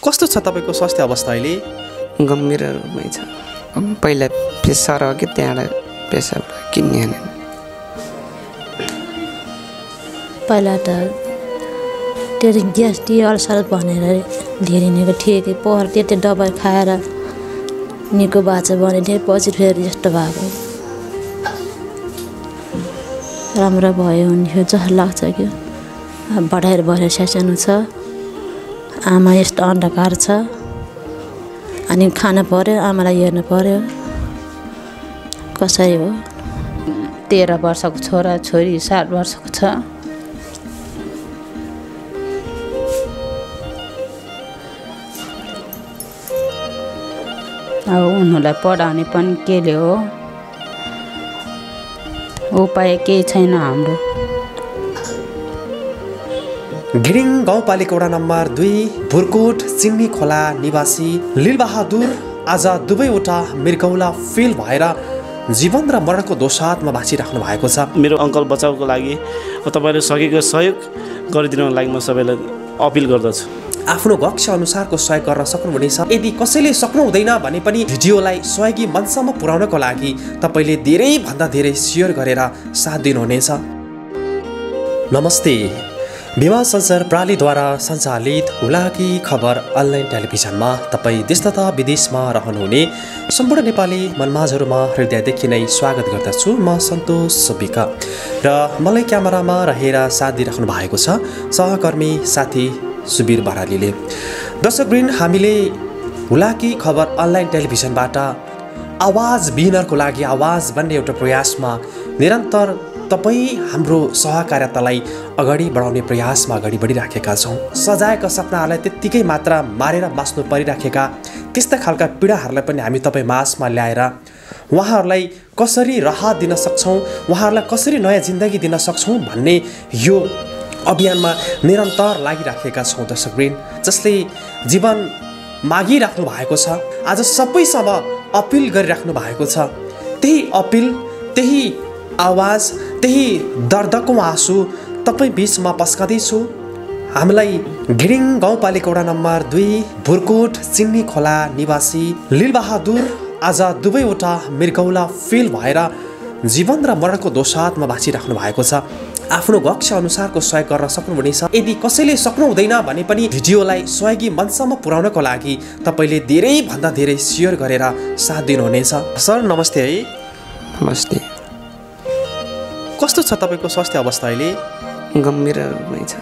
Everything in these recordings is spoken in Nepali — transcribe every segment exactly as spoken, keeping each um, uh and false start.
कस्तो छ तपाईँको स्वास्थ्य अवस्था अहिले? गम्भीर रूपमै छ। पहिला प्रेसर हो कि त्यहाँबाट प्रेसरबाट किन्ने हाने पहिला त त्यो ग्यास टी अल्सर भनेर धेरै निको थियो कि पोहोर त्यति दबाई खाएर निको बाचा भने थिएँ। पछि फेरि यस्तो भएको राम्रो भयो हुन्थ्यो जस्तो लाग्छ कि बढाएर भएर सानो छ। आमा यस्तो अन्धकार छ अनि खानु पर्यो, आमालाई हेर्नु पर्यो। कसरी हो? तेह्र वर्षको छोरा छोरी सात वर्षको छ। अब उनीहरूलाई पढाउने पनि केले हो, उपाय केही छैन हाम्रो। घिरिङ गाउँपालिका वडा नम्बर दुई भुरकोट चिन्नी खोला निवासी लीलबहादुर आज दुवैवटा मृगौला फेल भएर जीवन र मरणको दोसातमा बाँचिराख्नु भएको छ। मेरो अङ्कल बचाउको लागि तपाईँले सकेको सहयोग गरिदिनको लागि म सबैलाई अपिल गर्दछु। आफ्नो कक्ष अनुसारको सहयोग गर्न सक्नुहुनेछ। यदि कसैले सक्नु हुँदैन भने पनि भिडियोलाई सहयोगी मञ्चसम्म पुर्याउनको लागि तपाईँले धेरैभन्दा धेरै सेयर गरेर साथ दिनुहुनेछ। नमस्ते। विवाह संसार प्रालीद्वारा सञ्चालित हुलाकी खबर अनलाइन टेलिभिजनमा तपाईँ देश तथा विदेशमा रहनुहुने सम्पूर्ण नेपाली मनमाझहरूमा हृदयदेखि नै स्वागत गर्दछु। म सन्तोष सुब्बिका र मलाई क्यामेरामा रहेर साथ दिइराख्नु भएको छ सहकर्मी साथी सुबीर बरालीले। दर्शकवृन्द, हामीले हुलाकी खबर अनलाइन टेलिभिजनबाट आवाज बिनरको लागि आवाज बन्ने एउटा प्रयासमा निरन्तर तपाईँ हाम्रो सहकार्यतालाई अगाडि बढाउने प्रयासमा अगाडि बढिराखेका छौँ। सजाएका सपनाहरूलाई त्यत्तिकै मात्रा मारेर बाँच्नु परिराखेका त्यस्ता खालका पीडाहरूलाई पनि हामी तपाईँ माझमा ल्याएर उहाँहरूलाई कसरी राहत दिन सक्छौँ, उहाँहरूलाई कसरी नयाँ जिन्दगी दिन सक्छौँ भन्ने यो अभियानमा निरन्तर लागिराखेका छौँ। दर्शकवृन्द, जसले जीवन मागिराख्नु भएको छ, आज सबैसँग अपिल गरिराख्नु भएको छ। त्यही अपिल, त्यही आवाज, त्यही दर्दको आँसु तपाईँ बिचमा पस्कदैछु। हामीलाई घिरिङ गाउँपालिका वडा नम्बर दुई भुरकोट चिन्नी खोला निवासी लीलबहादुर आज दुवैवटा मृगौला फेल भएर जीवन र मरणको दोसातमा बाँचिराख्नु भएको छ। आफ्नो कक्ष अनुसारको सहयोग गर्न सक्नुहुनेछ। यदि कसैले सक्नु हुँदैन भने पनि भिडियोलाई सहयोगी मञ्चसम्म पुर्याउनको लागि तपाईँले धेरैभन्दा धेरै सेयर गरेर साथ दिनुहुनेछ। सर नमस्ते। है नमस्ते। कस्तो छ तपाईँको स्वास्थ्य अवस्था अहिले? गम्भीर रूपमै छ।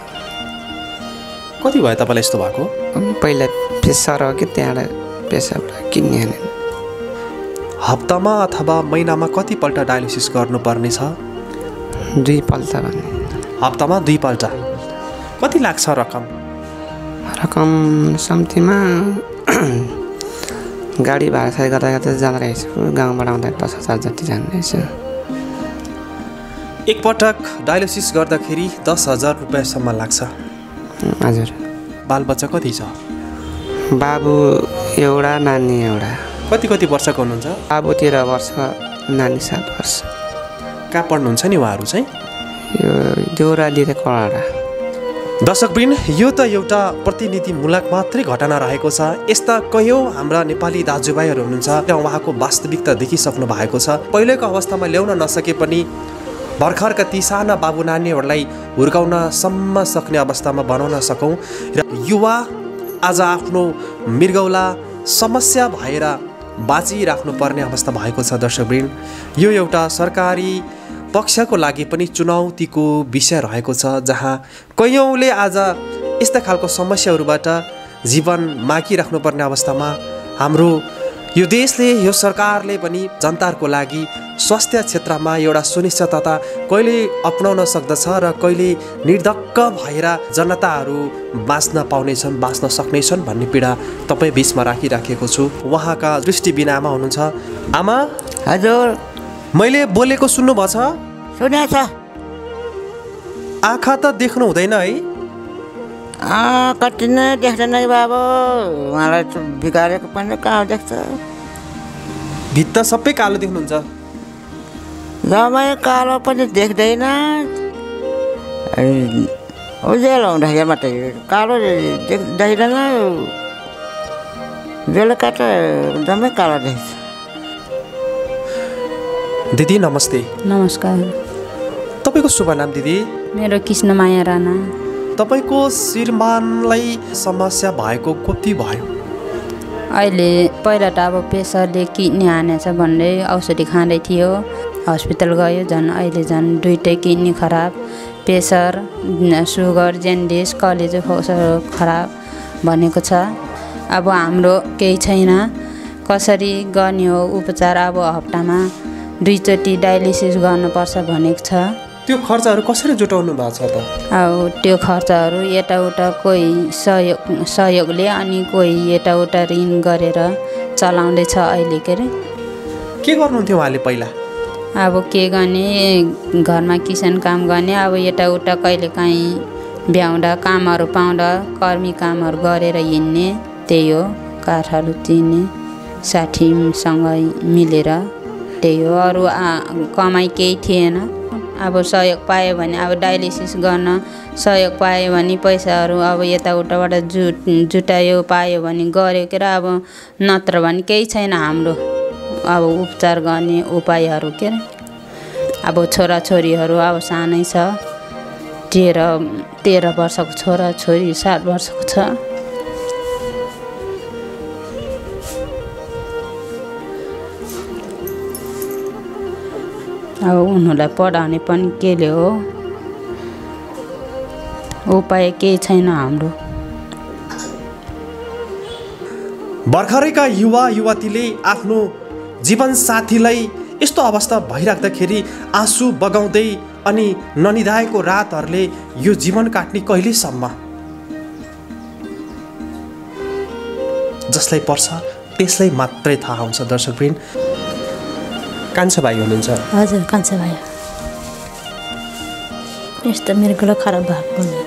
कति भयो तपाईँलाई यस्तो भएको? पहिला प्रेसर हो कि त्यहाँबाट प्रेसरबाट किन्ने हाने हप्तामा अथवा महिनामा कतिपल्ट डायलिसिस गर्नुपर्ने छ? दुईपल्ट भन्ने। हप्तामा दुईपल्ट। कति लाग्छ रकम? रकम सम्तीमा गाडी भाडा सही गर्दा गर्दा जाँदो रहेछ। गाउँबाट आउँदा दस हजार जति जाँदो रहेछ। एकपटक डायलिसिस गर्दाखेरि दस हजार रुपियाँसम्म लाग्छ। हजुर। बालबच्चा कति छ? बाबु एउटा, नानी एउटा। कति कति वर्षको हुनुहुन्छ? बाबु तेह्र वर्ष, नानी सात वर्ष। कहाँ पढ्नुहुन्छ नि उहाँहरू चाहिँ? यो देउराली र कडाडा। दर्शकवृन्द, यो त एउटा प्रतिनिधिमूलक मात्रै घटना रहेको छ। यस्ता कयौँ हाम्रा नेपाली दाजुभाइहरू हुनुहुन्छ र उहाँको वास्तविकता देखिसक्नु भएको छ। पहिलेको अवस्थामा ल्याउन नसके पनि भर्खरका ती साना बाबु नानीहरूलाई हुर्काउनसम्म सक्ने अवस्थामा बनाउन सकौँ र युवा आज आफ्नो मृगौला समस्या भएर बाँचिराख्नु पर्ने अवस्था भएको छ। दर्शकवृन्द, यो एउटा सरकारी पक्षको लागि पनि चुनौतीको विषय रहेको छ, जहाँ कयौँले आज यस्ता खालको समस्याहरूबाट जीवन मागिराख्नु पर्ने अवस्थामा हाम्रो यो देशले, यो सरकारले पनि जनताहरूको लागि स्वास्थ्य क्षेत्रमा एउटा सुनिश्चितता कहिले अपनाउन सक्दछ र कहिले निर्धक्क भएर जनताहरू बाँच्न पाउनेछन्, बाँच्न सक्नेछन् भन्ने पीडा तपाईँ बिचमा राखिराखेको छु। उहाँका दृष्टि बिना आमा हुनुहुन्छ। आमा। हजुर। मैले बोलेको सुन्नुभएको छ? सुनेछ। आँखा त देख्नु हुँदैन है? कति नै देख्दैन बाबु, उहाँलाई बिगारेको पनि कहाँ देख्छ? भित्ता सबै कालो देख्नुहुन्छ? जम्मै कालो पनि देख्दैन, उज्यालो हुँदाखेरि मात्रै कालो देख्दैन। बेलुका त जम्मै कालो देख्छ। दिदी नमस्ते। नमस्कार। तपाईँको शुभ नाम दिदी? मेरो कृष्णमाया राणा। तपाईँको श्रीमानलाई समस्या भएको कति भयो? अहिले पहिला त अब प्रेसरले किडनी हानेछ भन्दै औषधि खाँदै थियो, हस्पिटल गयो। झन् अहिले झन् दुइटै किडनी खराब, प्रेसर, सुगर, जेन्डिस, कलेजो खराब भनेको छ। अब हाम्रो केही छैन, कसरी गर्ने हो उपचार? अब हप्तामा दुईचोटि डायलिसिस गर्नुपर्छ भनेको छ। त्यो खर्चहरू कसरी जुटाउनु भएको छ त? अब त्यो खर्चहरू यताउता कोही सहयोग सहयोगले अनि कोही यताउता ऋण गरेर चलाउँदैछ अहिले। के अरे के गर्नुहुन्थ्यो उहाँले पहिला? अब के गर्ने, घरमा किसान काम गर्ने। अब यताउता कहिलेकाहीँ भ्याउँदा कामहरू पाउँदा कर्मी कामहरू गरेर हिँड्ने, त्यही हो। काठहरू चिन्ने साथीसँग मिलेर, त्यही हो। अरू कमाइ केही थिएन। अब सहयोग पायो भने, अब डायलिसिस गर्न सहयोग पायो भने पैसाहरू अब यताउताबाट जुट जुटायो पायो भने गऱ्यो के र। अब नत्र भने केही छैन हाम्रो अब उपचार गर्ने उपायहरू। के अरे अब छोराछोरीहरू अब सानै छ, तेह्र तेह्र वर्षको छोरा छोरी सात वर्षको छ। अब उनीहरूलाई पढाउने पनि केले हो, उपाय केही छैन हाम्रो। भर्खरैका युवा युवतीले आफ्नो जीवनसाथीलाई यस्तो अवस्था भइराख्दाखेरि आँसु बगाउँदै अनि ननिदाएको रातहरूले यो जीवन काट्ने कहिलेसम्म? जसलाई पर्छ त्यसलाई मात्रै थाहा हुन्छ। दर्शकवृन्द, कान्छा भाइ हुनुहुन्छ? हजुर, कान्छा भाइ। यस्तो मेरो गला खराब भएको नि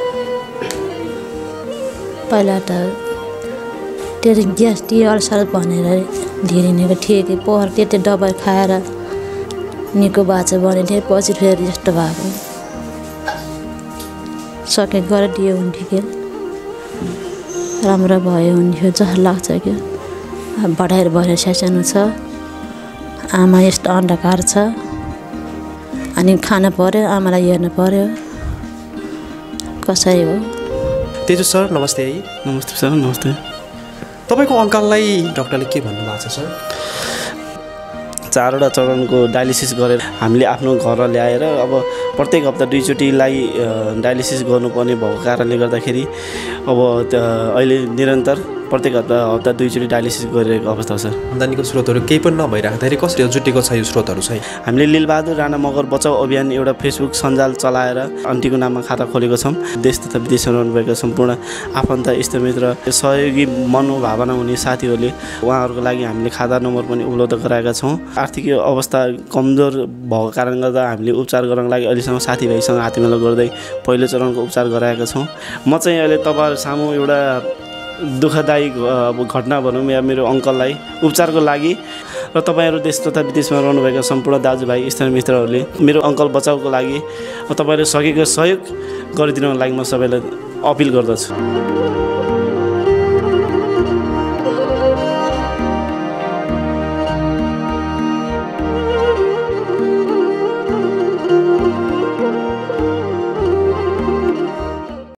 पहिला त त्यो ग्यास टी अल्सर भनेर धेरै निको थियो कि पोहर त्यति दबाई खाएर निको बाचा भने थिएँ। पछि फेरि यस्तो भएको सके गरिदियो हुन्थ्यो कि राम्रो भयो हुन्थ्यो जस्तो लाग्छ कि। अब बढाएर भएर सानो छ, आमा यस्तो अन्धकार छ, अनि खानु पर्यो, आमालाई हेर्नु पर्यो, कसरी हो? तेजु सर नमस्ते। नमस्ते सर। नमस्ते। तपाईँको अङ्कललाई डाक्टरले के भन्नुभएको छ सर? चारवटा चरणको डायलिसिस गरेर हामीले आफ्नो घर ल्याएर अब प्रत्येक हप्ता दुईचोटिलाई डायलिसिस गर्नुपर्ने भएको कारणले गर्दाखेरि अब अहिले निरन्तर प्रत्येक हप्ता हप्ता दुईचोटि डायलिसिस गरिरहेको अवस्था छ। आम्दानीको स्रोतहरू केही पनि नभइराख्दाखेरि कसरी जुटेको छ यो स्रोतहरू चाहिँ? हामीले लिलबहादुर राणा मगर बचाउ अभियान एउटा फेसबुक सञ्जाल चलाएर आन्टीको नाममा खाता खोलेको छौँ। देश तथा विदेशमा रहनुभएका सम्पूर्ण आफन्त इष्टमित्र सहयोगी मनोभावना हुने साथीहरूले उहाँहरूको लागि हामीले खाता नम्बर पनि उपलब्ध गराएका छौँ। आर्थिक अवस्था कमजोर भएको कारणले गर्दा हामीले उपचार गर्नको लागि अहिलेसम्म साथीभाइसँग हातेमेलो गर्दै पहिलो चरणको उपचार गराएका छौँ। म चाहिँ अहिले तपाईँहरू सामु एउटा दुःखदायी अब घटना भनौँ या मेरो अङ्कललाई उपचारको लागि र तपाईँहरू देश तथा विदेशमा रहनुभएका सम्पूर्ण दाजुभाइ इष्टमित्रहरूले मेरो अङ्कल बचाउको लागि तपाईँहरूले सकेको सहयोग गरिदिनको लागि म सबैलाई अपिल गर्दछु।